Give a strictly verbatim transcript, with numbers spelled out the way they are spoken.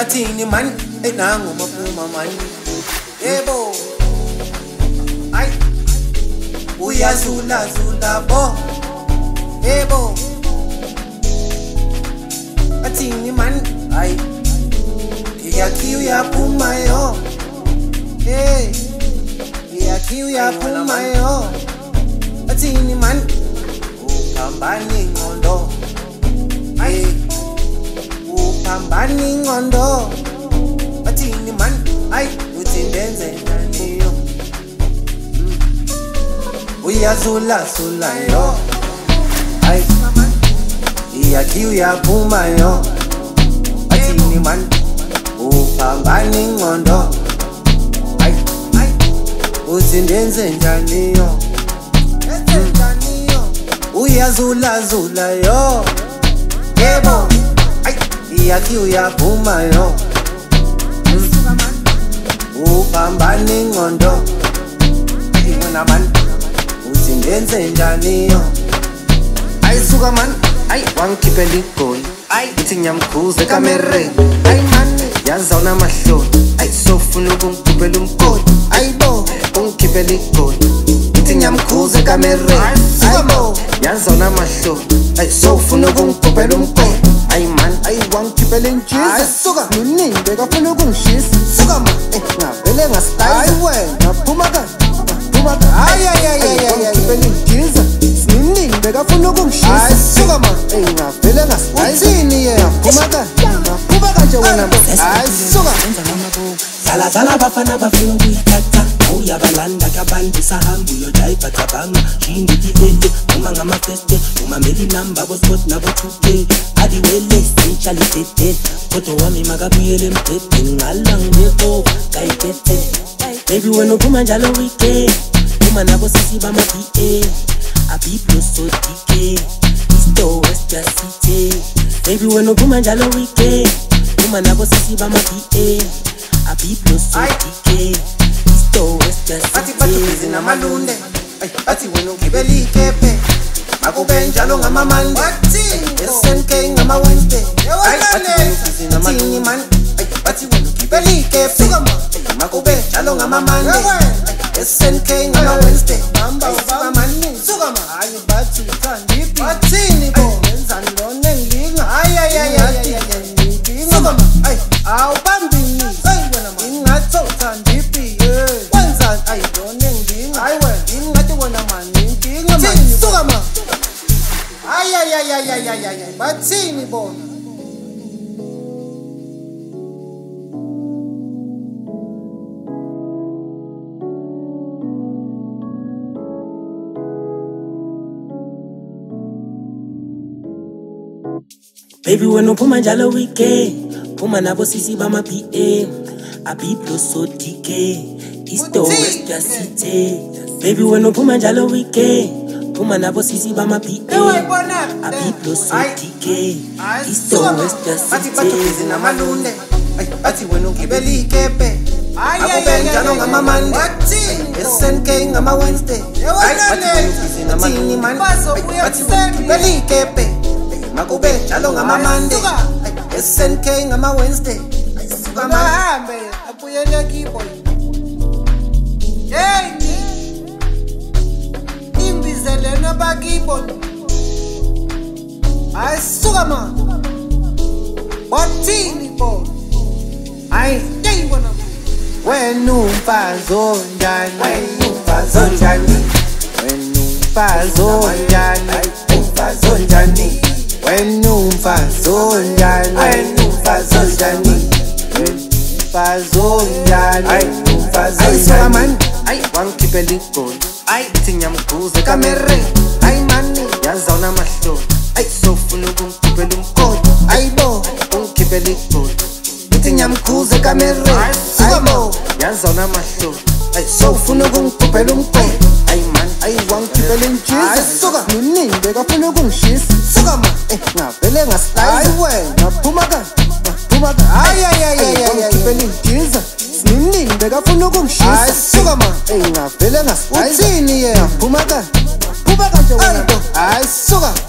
Batini man, enango Maphuma man. Ebo, ay, Uyazulazula bo. Ebo, Batini man, ay, Yaki Uyaphuma yo. Hey, Yaki Uyaphuma yo. Batini man, Upambani ngondo. Ay, Upambani ngondo. Batini man, ay, utindenze njani yo. Uyazulazula yo. Ay, Yaki Uyaphuma yo. Batini man, Upambani ngondo. Ay, ay, utindenze njani yo. Uyazulazula yo. Ebo, ay, Yaki Uyaphuma yo. Upambani ngondo. Wena man, utindenze njani yo. Ay suka man, ay wangikhipela igoli. Ay ithi ngiyamkhuza ekamereni. Ay man, yazawuna amahloni. Ay sofuna ukungigubela umgodi. Ay bo, ungikhiphela igoli. Ithi ngiyamkhuza ekamereni. Ay bo, yazawuna amahloni. Ay sofuna ukungigubela umgodi. Ay man, ay wangikhipela injiza. Ay suka, nuningi bekafuna ukungishisa. Suka man, eh ngavele ngasitayisa. Ay wena, Maphuma ka. Ay ay ay ay ay ay bengijiza siningi bekafuna ukungishisa. Ay suka man, ey ngavele ngasithini yena Maphuma ka Maphuma kanje wena. Ay suka enza ngamabo zala zala bafana bafuna ukuyithatha. Uyabalanda kabantu sahamba uyojayiva cabanga shindi divende uma ngamafeste uma meli number bo spot nabo two K adiwele sinchali tete kodwa wami makabuyele emthetheni ngala ngeko kayithethe. Baby when uphuma njalo weekend uma nabo sisi bama D A abiblo so D K isto west ya city. Baby when uphuma njalo weekend uma nabo sisi bama D A abiblo so D K isto west ya city. Ati batu busy na malunde, ati when ugibela ikepe makube njalo ngama Monday, S N K ngama Wednesday. Ati when busy na malunde man, ati when ugibela ikepe makube njalo ngama Monday, S N K ngama Wednesday. Bamba ubama mani suka ma ayi bathi uthandipi bathini bo yenza ndone ngilinga. Ay ay ay ay ay suka ma ay awubambini ay wena ma ingathi uthandipi wenza ay ndone ngilinga. Ay wena ingathi wena mani ngilinga mani suka ma ay ay ay ay ay ay bathini bona. Baby when uphuma njalo weekend phuma nabo sisi bama P A abiblo so D K isto west ya city. Baby when uphuma njalo weekend phuma nabo sisi bama P A abiblo so D K isto west ya city. Ati batu busy na malunde, ati when ugibela ikepe akube njalo ngama Monday, S N K ngama Wednesday. Ati when busy na malunde man, ati when ugibela ikepe makube njalo ngama Monday, S N K ngama Wednesday. Suka mahambe apuyele kibo. Hey imbizele na bakibo. Ay suka ma bathini bo. Ay hey bona wena umfazo njani, wena umfazo njani, wena umfazo njani, umfazo njani. Wena umfazo njani, wena umfazo njani, umfazo njani, umfazo njani man. Ay wangikhipela igoli, ay ithi ngiyamkhuza ekamereni. Ay mani yazawuna amahloni, ay sofuna ukungigubela umgodi. Ay bo ungikhiphela igoli, ithi ngiyamkhuza ekamereni. Ay bo yazawuna amahloni, ay sofuna ukungigubela umgodi. Ay man, ay wangikhipela injiza. Suka nuningi bekafuna ukungishisa. Suka ma eh ngavele ngasitayisa. Ay wena Maphuma ka Maphuma ka. Ay ay ay ay ay wangikhipela injiza siningi bekafuna ukungishisa. Ay suka ma eh ngavele ngasitayisa. Uthini yena Maphuma ka Maphuma kanje wena. Ay suka